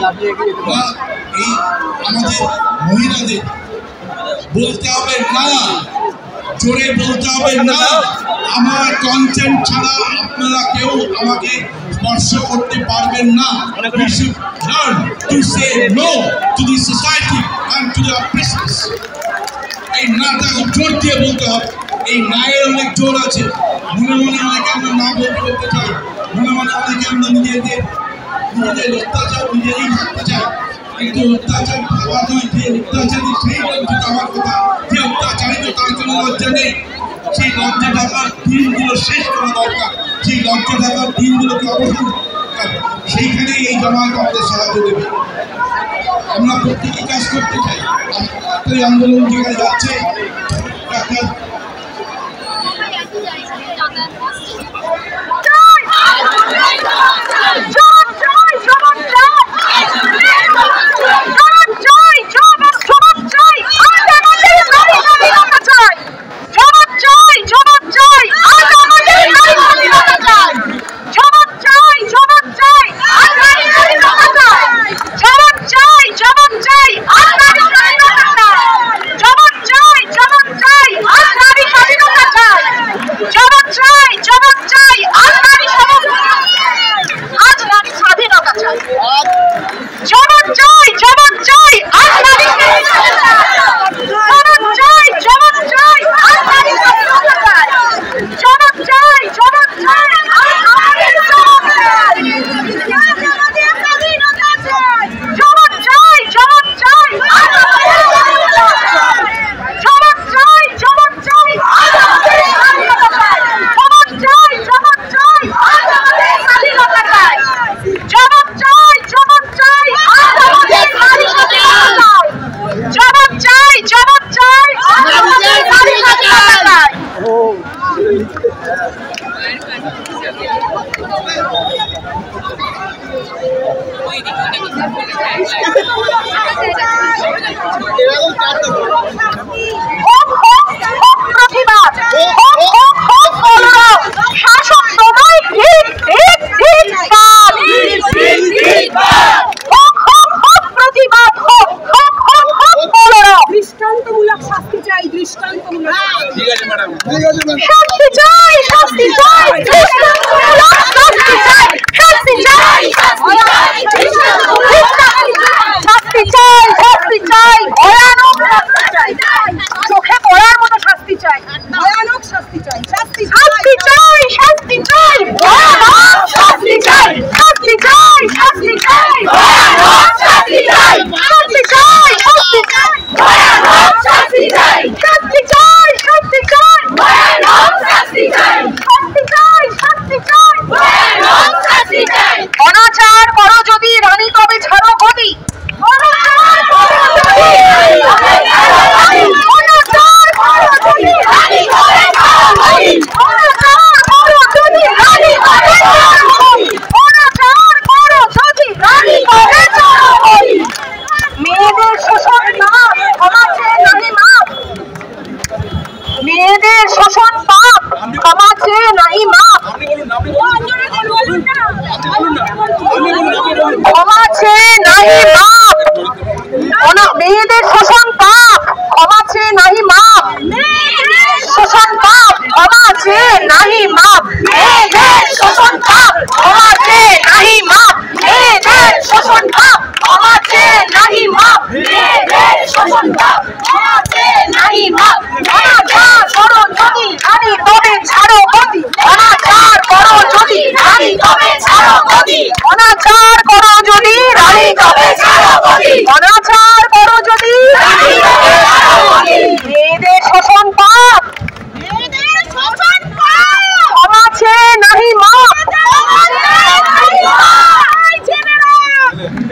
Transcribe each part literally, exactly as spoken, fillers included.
এই আমাদের মহিলাদের বলতে হবে না, জোরে বলতে হবে না, আমার কনসেন্ট ছাড়া আপনারা কেউ আমাকে স্পর্শ করতে পারবেন না। We should learn to say no to the society and to the oppressors. এই নাটা জোর দিয়ে বলতে হবে। এই নায়ের অনেক জোর আছে, মনে মনে অনেকে আমরা না বলতে বলতে চাই, মনে মনে অনেকে আমরা নিজেদের নিজেদের অত্যাচার নিজেরাই ভাবতে চাই, কিন্তু অত্যাচার ভাবা নয়, যে অত্যাচারী সেই লজ্জিত হওয়ার কথা, যে অত্যাচারিত তার কোনো লজ্জা নেই। সেই লজ্জা থাকার দিনগুলো শেষ করা দরকার, সেই লজ্জা থাকার দিনগুলোকে অবসান দরকার। সেইখানেই এই জামায়াত আমাদের সাহায্য দেবে। আমরা প্রত্যেকে কাজ করতে চাই। এই আন্দোলন যেখানে যাচ্ছে একটা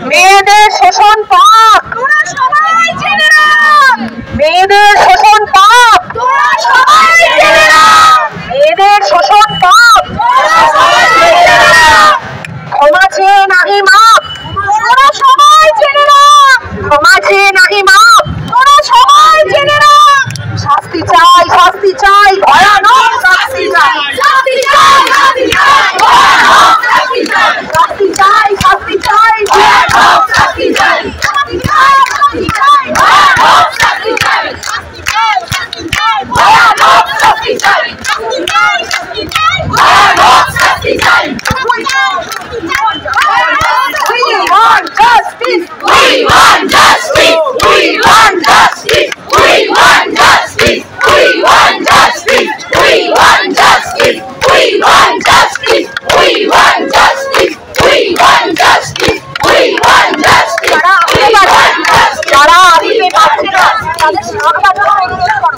মেয়েদের শোষণ পাপ শাস্তি চাই, ভয়ানক শাস্তি চাই, শাস্তি চাই, শাস্তি চাই, ভয়ানক শাস্তি চাই, শাস্তি চাই, শাস্তি চাই, ভয়ানক শাস্তি চাই, শাস্তি চাই, শাস্তি চাই, ভয়ানক শাস্তি চাই, শাস্তি চাই, শাস্তি চাই, ভয়ানক শাস্তি চাই, শাস্তি চাই, শাস্তি চাই, ভয়ানক শাস্তি চাই। We want justice. We want justice. We want justice. We want justice. We want justice. We want justice. We want justice. We want justice. We want justice. We want justice. যারা আসতে পারছে না তাদের শাক বাজানো অনুরোধ করো।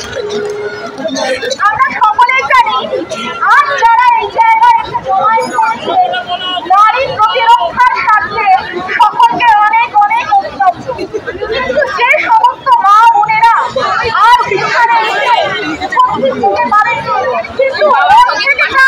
আমরা সকলেই জানি আজ যারা এই জায়গায় এসে জমায়েত হয়েছে নারীর প্রতিরক্ষার স্বার্থে সকলকে অনেক অনেক অভিনন্দ। কিন্তু যে সমস্ত মা বোনেরা আজ এখানে এসে উপস্থিত হতে পারেননি কিন্তু মন থেকে